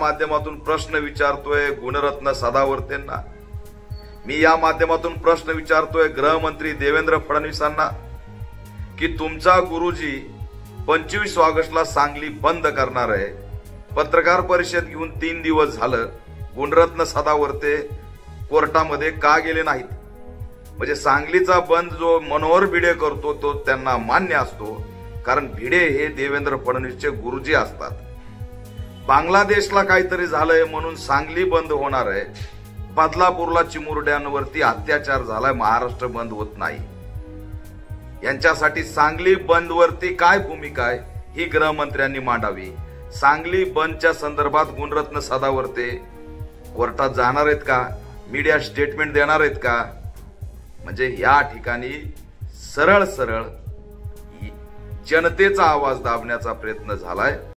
माध्यमातून प्रश्न विचारतोय गुणरत्न सदावर्तेंना, मी या माध्यमातून प्रश्न विचारतोय गृहमंत्री देवेंद्र फडणवीसांना की तुमचा गुरुजी 25 ऑगस्टला सांगली बंद करणार आहे। पत्रकार परिषद घेऊन 3 दिवस झालं, गुणरत्न सदावर्ते कोर्टामध्ये का गेले नाहीत? म्हणजे सांगलीचा बंद जो मनोहर भिडे करतो तो त्यांना मान्य असतो, कारण भिडे हे देवेंद्र फडणवीसचे गुरुजी असतात। बांगलादेशला काहीतरी झालंय म्हणून सांगली बंद होणार आहे, बदलापूरला चिमुरड्यांवरती अत्याचार झालाय, महाराष्ट्र बंद होत नाही। यांच्यासाठी सांगली बंदवरती काय भूमिका आहे ही गृहमंत्र्यांनी मांडावी। सांगली बंदच्या संदर्भात गुणरत्न सदावर्ते कोर्टात जाणार आहेत का? मीडिया स्टेटमेंट देणार आहेत का? म्हणजे या ठिकाणी सरळ सरळ जनतेचा आवाज दाबण्याचा प्रयत्न झालाय।